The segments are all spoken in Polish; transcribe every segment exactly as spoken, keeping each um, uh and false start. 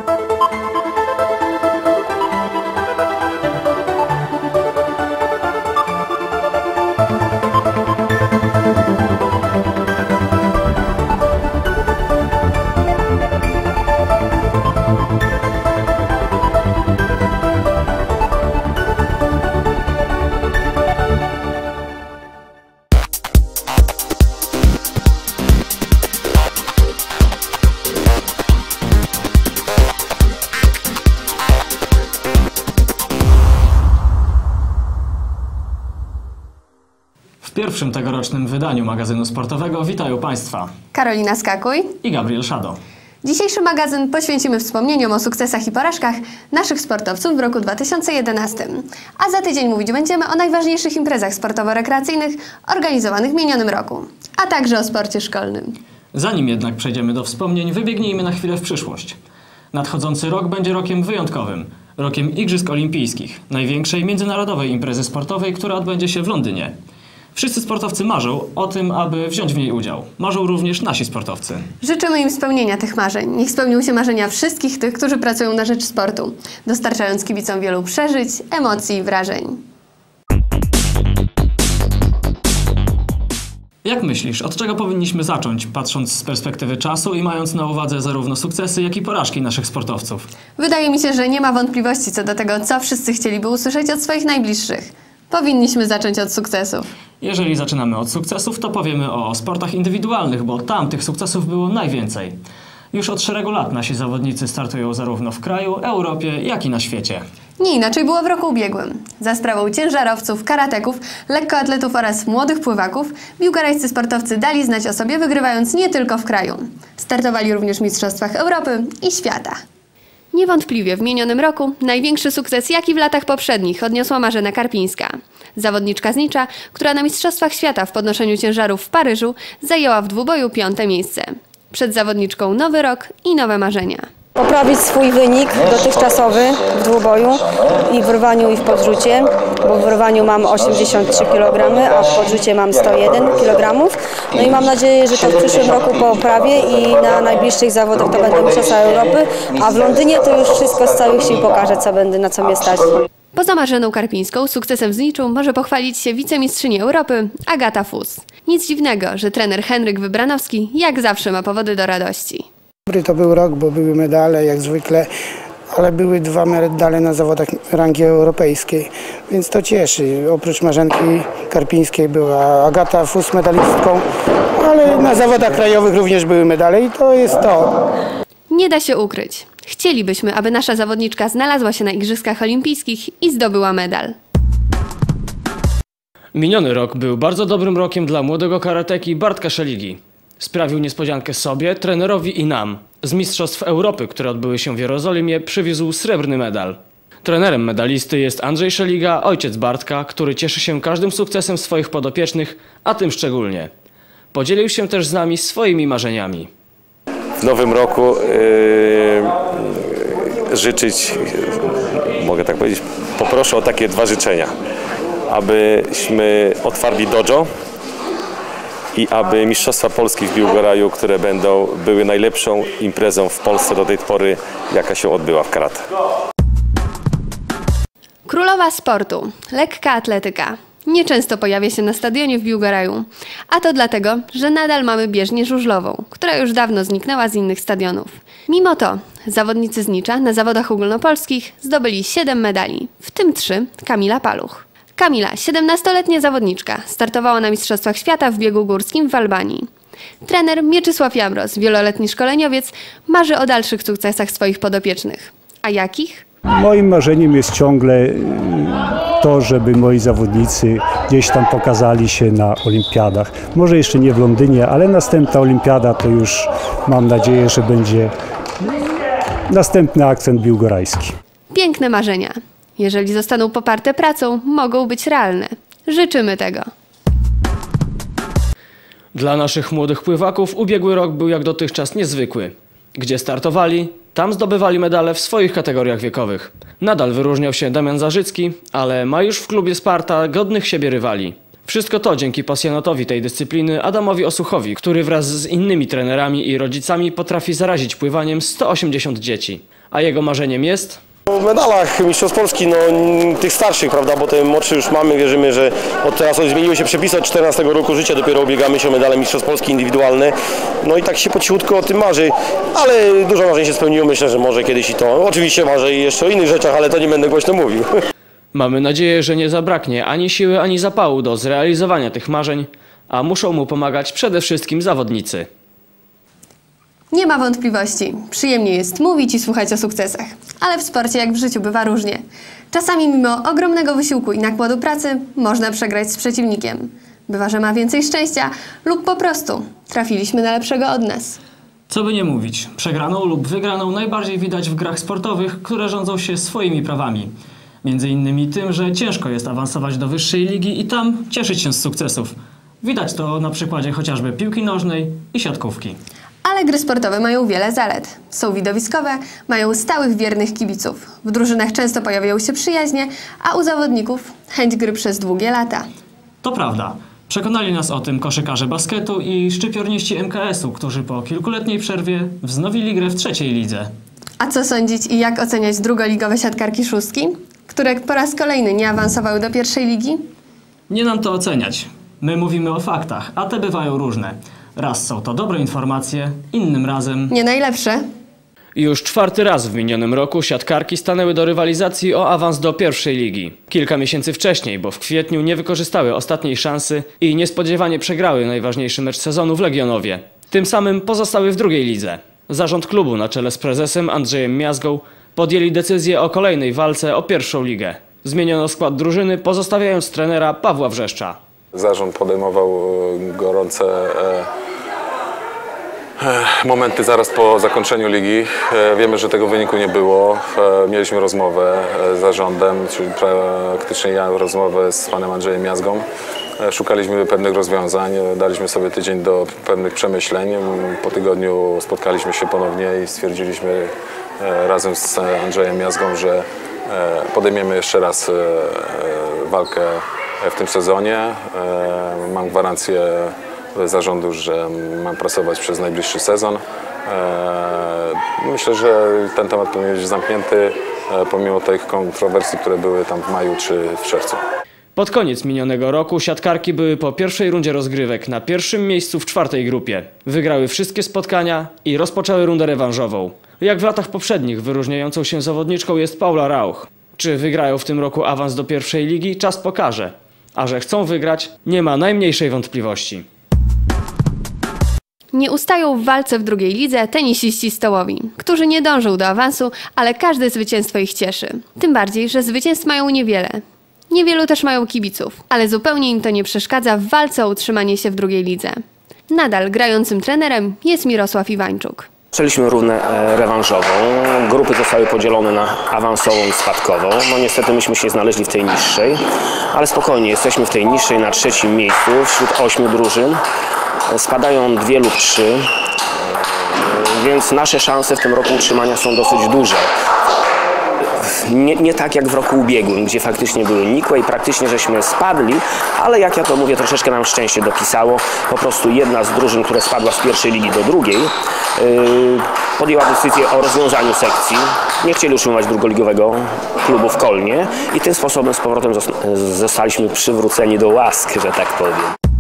W pierwszym tegorocznym wydaniu magazynu sportowego witają Państwa Karolina Skakuj i Gabriel Szado. Dzisiejszy magazyn poświęcimy wspomnieniom o sukcesach i porażkach naszych sportowców w roku dwa tysiące jedenastym. A za tydzień mówić będziemy o najważniejszych imprezach sportowo-rekreacyjnych organizowanych w minionym roku, a także o sporcie szkolnym. Zanim jednak przejdziemy do wspomnień, wybiegnijmy na chwilę w przyszłość. Nadchodzący rok będzie rokiem wyjątkowym. Rokiem Igrzysk Olimpijskich, największej międzynarodowej imprezy sportowej, która odbędzie się w Londynie. Wszyscy sportowcy marzą o tym, aby wziąć w niej udział. Marzą również nasi sportowcy. Życzymy im spełnienia tych marzeń. Niech spełnią się marzenia wszystkich tych, którzy pracują na rzecz sportu, dostarczając kibicom wielu przeżyć, emocji i wrażeń. Jak myślisz, od czego powinniśmy zacząć, patrząc z perspektywy czasu i mając na uwadze zarówno sukcesy, jak i porażki naszych sportowców? Wydaje mi się, że nie ma wątpliwości co do tego, co wszyscy chcieliby usłyszeć od swoich najbliższych. Powinniśmy zacząć od sukcesów. Jeżeli zaczynamy od sukcesów, to powiemy o sportach indywidualnych, bo tam tych sukcesów było najwięcej. Już od szeregu lat nasi zawodnicy startują zarówno w kraju, Europie, jak i na świecie. Nie inaczej było w roku ubiegłym. Za sprawą ciężarowców, karateków, lekkoatletów oraz młodych pływaków biłgorajscy sportowcy dali znać o sobie, wygrywając nie tylko w kraju. Startowali również w mistrzostwach Europy i świata. Niewątpliwie w minionym roku największy sukces, jaki w latach poprzednich, odniosła Marzena Karpińska. Zawodniczka z Nicza, która na Mistrzostwach Świata w podnoszeniu ciężarów w Paryżu zajęła w dwuboju piąte miejsce. Przed zawodniczką nowy rok i nowe marzenia. Poprawić swój wynik dotychczasowy w dwuboju i w rwaniu i w podrzucie, bo w rwaniu mam osiemdziesiąt trzy kilogramy, a w podrzucie mam sto jeden kilogramów. No i mam nadzieję, że to w przyszłym roku poprawię i na najbliższych zawodach to będę mistrzostwa Europy, a w Londynie to już wszystko z całych sił pokażę, co będę, na co mnie stać. Poza Marzeną Karpińską sukcesem z Niczu może pochwalić się wicemistrzyni Europy Agata Fus. Nic dziwnego, że trener Henryk Wybranowski jak zawsze ma powody do radości. Dobry to był rok, bo były medale jak zwykle, ale były dwa medale na zawodach rangi europejskiej, więc to cieszy. Oprócz Marzenki Karpińskiej była Agata Fus medalistką, ale na zawodach krajowych również były medale i to jest to. Nie da się ukryć. Chcielibyśmy, aby nasza zawodniczka znalazła się na Igrzyskach Olimpijskich i zdobyła medal. Miniony rok był bardzo dobrym rokiem dla młodego karateki Bartka Szeligi. Sprawił niespodziankę sobie, trenerowi i nam. Z Mistrzostw Europy, które odbyły się w Jerozolimie, przywiózł srebrny medal. Trenerem medalisty jest Andrzej Szeliga, ojciec Bartka, który cieszy się każdym sukcesem swoich podopiecznych, a tym szczególnie. Podzielił się też z nami swoimi marzeniami. W nowym roku yy, życzyć, mogę tak powiedzieć, poproszę o takie dwa życzenia. Abyśmy otwarli dojo i aby Mistrzostwa Polski w Biłgoraju, które będą, były najlepszą imprezą w Polsce do tej pory, jaka się odbyła w karate. Królowa sportu, lekka atletyka. Nieczęsto pojawia się na stadionie w Biłgoraju. A to dlatego, że nadal mamy bieżnię żużlową, która już dawno zniknęła z innych stadionów. Mimo to zawodnicy z Nicza na zawodach ogólnopolskich zdobyli siedem medali, w tym trzy Kamila Paluch. Kamila, siedemnastoletnia zawodniczka, startowała na Mistrzostwach Świata w biegu górskim w Albanii. Trener Mieczysław Jamroz, wieloletni szkoleniowiec, marzy o dalszych sukcesach swoich podopiecznych. A jakich? Moim marzeniem jest ciągle to, żeby moi zawodnicy gdzieś tam pokazali się na olimpiadach. Może jeszcze nie w Londynie, ale następna olimpiada to już mam nadzieję, że będzie następny akcent biłgorajski. Piękne marzenia. Jeżeli zostaną poparte pracą, mogą być realne. Życzymy tego. Dla naszych młodych pływaków ubiegły rok był jak dotychczas niezwykły. Gdzie startowali, tam zdobywali medale w swoich kategoriach wiekowych. Nadal wyróżniał się Damian Zarzycki, ale ma już w klubie Sparta godnych siebie rywali. Wszystko to dzięki pasjonatowi tej dyscypliny Adamowi Osuchowi, który wraz z innymi trenerami i rodzicami potrafi zarazić pływaniem sto osiemdziesiąt dzieci. A jego marzeniem jest... W medalach Mistrzostw Polski, no, tych starszych, prawda, bo te młodsze już mamy, wierzymy, że od teraz zmieniły się przepisy, od czternastego roku życia dopiero ubiegamy się o medale Mistrzostw Polski indywidualne, no i tak się po cichutku o tym marzy, ale dużo marzeń się spełniło, myślę, że może kiedyś i to, oczywiście marzę jeszcze o innych rzeczach, ale to nie będę głośno mówił. Mamy nadzieję, że nie zabraknie ani siły, ani zapału do zrealizowania tych marzeń, a muszą mu pomagać przede wszystkim zawodnicy. Nie ma wątpliwości. Przyjemnie jest mówić i słuchać o sukcesach. Ale w sporcie jak w życiu bywa różnie. Czasami mimo ogromnego wysiłku i nakładu pracy można przegrać z przeciwnikiem. Bywa, że ma więcej szczęścia lub po prostu trafiliśmy na lepszego od nas. Co by nie mówić, przegraną lub wygraną najbardziej widać w grach sportowych, które rządzą się swoimi prawami. Między innymi tym, że ciężko jest awansować do wyższej ligi i tam cieszyć się z sukcesów. Widać to na przykładzie chociażby piłki nożnej i siatkówki. Ale gry sportowe mają wiele zalet. Są widowiskowe, mają stałych, wiernych kibiców. W drużynach często pojawiają się przyjaźnie, a u zawodników chęć gry przez długie lata. To prawda. Przekonali nas o tym koszykarze basketu i szczypiorniści M K S u, którzy po kilkuletniej przerwie wznowili grę w trzeciej lidze. A co sądzić i jak oceniać drugoligowe siatkarki szóstki, które po raz kolejny nie awansowały do pierwszej ligi? Nie nam to oceniać. My mówimy o faktach, a te bywają różne. Raz są to dobre informacje, innym razem... Nie najlepsze. Już czwarty raz w minionym roku siatkarki stanęły do rywalizacji o awans do pierwszej ligi. Kilka miesięcy wcześniej, bo w kwietniu nie wykorzystały ostatniej szansy i niespodziewanie przegrały najważniejszy mecz sezonu w Legionowie. Tym samym pozostały w drugiej lidze. Zarząd klubu na czele z prezesem Andrzejem Miazgą podjęli decyzję o kolejnej walce o pierwszą ligę. Zmieniono skład drużyny, pozostawiając trenera Pawła Wrzeszcza. Zarząd podejmował gorące momenty zaraz po zakończeniu ligi. Wiemy, że tego wyniku nie było. Mieliśmy rozmowę z zarządem, czyli praktycznie ja rozmowę z panem Andrzejem Miazgą. Szukaliśmy pewnych rozwiązań, daliśmy sobie tydzień do pewnych przemyśleń. Po tygodniu spotkaliśmy się ponownie i stwierdziliśmy razem z Andrzejem Miazgą, że podejmiemy jeszcze raz walkę w tym sezonie. Mam gwarancję zarządu, że mam pracować przez najbliższy sezon. Myślę, że ten temat powinien być zamknięty pomimo tych kontrowersji, które były tam w maju czy w czerwcu. Pod koniec minionego roku siatkarki były po pierwszej rundzie rozgrywek na pierwszym miejscu w czwartej grupie. Wygrały wszystkie spotkania i rozpoczęły rundę rewanżową. Jak w latach poprzednich wyróżniającą się zawodniczką jest Paula Rauch. Czy wygrają w tym roku awans do pierwszej ligi? Czas pokaże. A że chcą wygrać, nie ma najmniejszej wątpliwości. Nie ustają w walce w drugiej lidze tenisiści stołowi, którzy nie dążą do awansu, ale każde zwycięstwo ich cieszy. Tym bardziej, że zwycięstw mają niewiele. Niewielu też mają kibiców, ale zupełnie im to nie przeszkadza w walce o utrzymanie się w drugiej lidze. Nadal grającym trenerem jest Mirosław Iwańczuk. Zaczęliśmy rundę rewanżową. Grupy zostały podzielone na awansową i spadkową. No niestety myśmy się znaleźli w tej niższej, ale spokojnie, jesteśmy w tej niższej na trzecim miejscu wśród ośmiu drużyn. Spadają dwie lub trzy, więc nasze szanse w tym roku utrzymania są dosyć duże. Nie, nie tak jak w roku ubiegłym, gdzie faktycznie były nikłe i praktycznie żeśmy spadli, ale jak ja to mówię, troszeczkę nam szczęście dopisało. Po prostu jedna z drużyn, która spadła z pierwszej ligi do drugiej, yy, podjęła decyzję o rozwiązaniu sekcji. Nie chcieli utrzymywać drugoligowego klubu w Kolnie i tym sposobem z powrotem zostaliśmy przywróceni do łask, że tak powiem.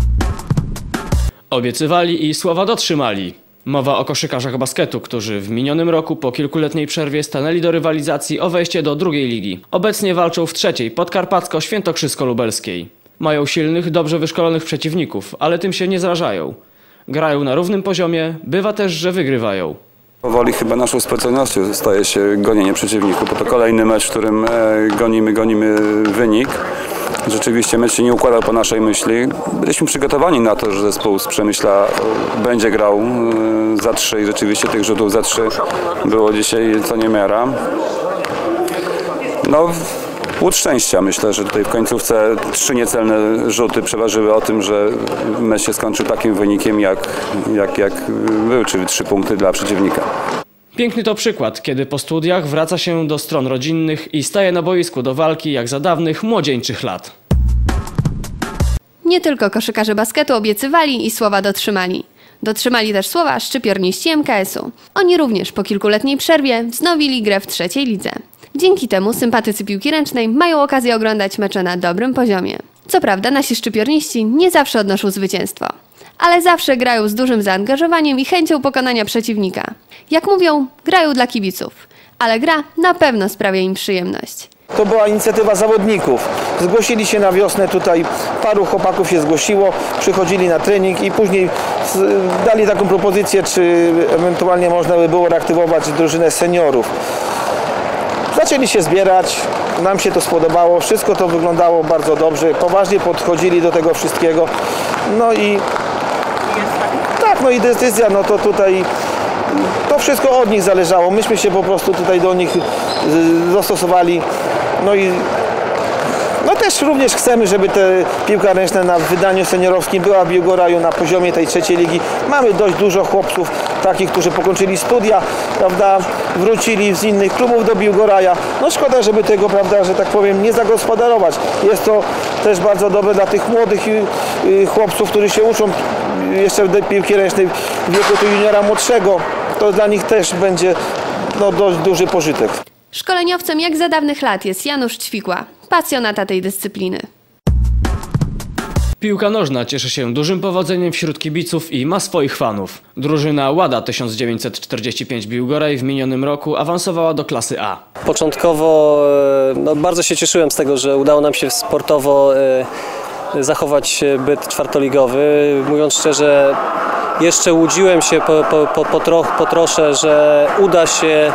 Obiecywali i słowa dotrzymali. Mowa o koszykarzach basketu, którzy w minionym roku po kilkuletniej przerwie stanęli do rywalizacji o wejście do drugiej ligi. Obecnie walczą w trzeciej podkarpacko-świętokrzysko-lubelskiej. Mają silnych, dobrze wyszkolonych przeciwników, ale tym się nie zrażają. Grają na równym poziomie, bywa też, że wygrywają. Powoli chyba naszą specjalnością staje się gonienie przeciwników, bo to kolejny mecz, w którym gonimy, gonimy wynik. Rzeczywiście mecz się nie układał po naszej myśli. Byliśmy przygotowani na to, że zespół z Przemyśla będzie grał za trzy i rzeczywiście tych rzutów za trzy było dzisiaj co niemiara. No, łód szczęścia. Myślę, że tutaj w końcówce trzy niecelne rzuty przeważyły o tym, że mecz się skończył takim wynikiem, jak, jak, jak był, czyli trzy punkty dla przeciwnika. Piękny to przykład, kiedy po studiach wraca się do stron rodzinnych i staje na boisku do walki jak za dawnych młodzieńczych lat. Nie tylko koszykarze basketu obiecywali i słowa dotrzymali. Dotrzymali też słowa szczypiorniści M K S u. Oni również po kilkuletniej przerwie wznowili grę w trzeciej lidze. Dzięki temu sympatycy piłki ręcznej mają okazję oglądać mecze na dobrym poziomie. Co prawda nasi szczypiorniści nie zawsze odnoszą zwycięstwo, ale zawsze grają z dużym zaangażowaniem i chęcią pokonania przeciwnika. Jak mówią, grają dla kibiców, ale gra na pewno sprawia im przyjemność. To była inicjatywa zawodników. Zgłosili się na wiosnę tutaj, paru chłopaków się zgłosiło, przychodzili na trening i później dali taką propozycję, czy ewentualnie można by było reaktywować drużynę seniorów. Zaczęli się zbierać, nam się to spodobało, wszystko to wyglądało bardzo dobrze, poważnie podchodzili do tego wszystkiego. No i tak, no i decyzja, no to tutaj to wszystko od nich zależało. Myśmy się po prostu tutaj do nich dostosowali. No i no też również chcemy, żeby te piłka ręczna na wydaniu seniorowskim była w Biłgoraju na poziomie tej trzeciej ligi. Mamy dość dużo chłopców, takich, którzy pokończyli studia, prawda, wrócili z innych klubów do Biłgoraja. No szkoda, żeby tego, prawda, że tak powiem, nie zagospodarować. Jest to też bardzo dobre dla tych młodych chłopców, którzy się uczą jeszcze w piłki ręcznej w wieku tu juniora młodszego. To dla nich też będzie no, dość duży pożytek. Szkoleniowcem jak za dawnych lat jest Janusz Ćwikła, pasjonata tej dyscypliny. Piłka nożna cieszy się dużym powodzeniem wśród kibiców i ma swoich fanów. Drużyna Łada tysiąc dziewięćset czterdzieści pięć Biłgoraj w minionym roku awansowała do klasy A. Początkowo no, bardzo się cieszyłem z tego, że udało nam się sportowo e, zachować byt czwartoligowy. Mówiąc szczerze, jeszcze łudziłem się po, po, po, po, tro, po trosze, że uda się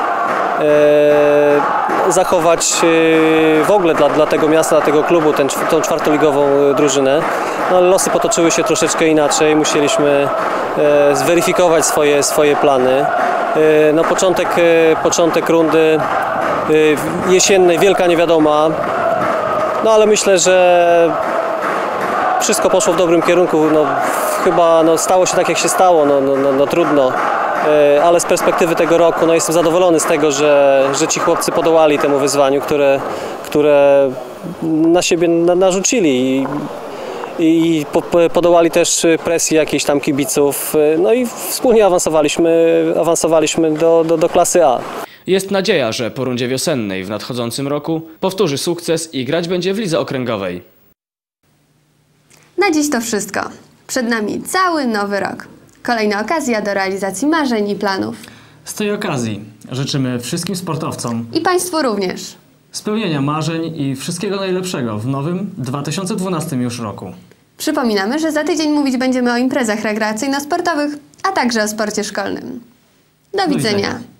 E, zachować e, w ogóle dla, dla tego miasta, dla tego klubu ten, tą czwartoligową drużynę. No, ale losy potoczyły się troszeczkę inaczej, musieliśmy e, zweryfikować swoje, swoje plany. E, no, początek, e, początek rundy e, jesiennej, wielka niewiadoma, no ale myślę, że wszystko poszło w dobrym kierunku. No, chyba no, stało się tak, jak się stało, no, no, no, no trudno. Ale z perspektywy tego roku no jestem zadowolony z tego, że, że ci chłopcy podołali temu wyzwaniu, które, które na siebie na, narzucili i, i po, podołali też presji jakiejś tam kibiców. No i wspólnie awansowaliśmy, awansowaliśmy do, do, do klasy A. Jest nadzieja, że po rundzie wiosennej w nadchodzącym roku powtórzy sukces i grać będzie w lidze okręgowej. Na dziś to wszystko. Przed nami cały nowy rok. Kolejna okazja do realizacji marzeń i planów. Z tej okazji życzymy wszystkim sportowcom i Państwu również spełnienia marzeń i wszystkiego najlepszego w nowym dwa tysiące dwunastym już roku. Przypominamy, że za tydzień mówić będziemy o imprezach rekreacyjno-sportowych, a także o sporcie szkolnym. Do, Do widzenia. widzenia.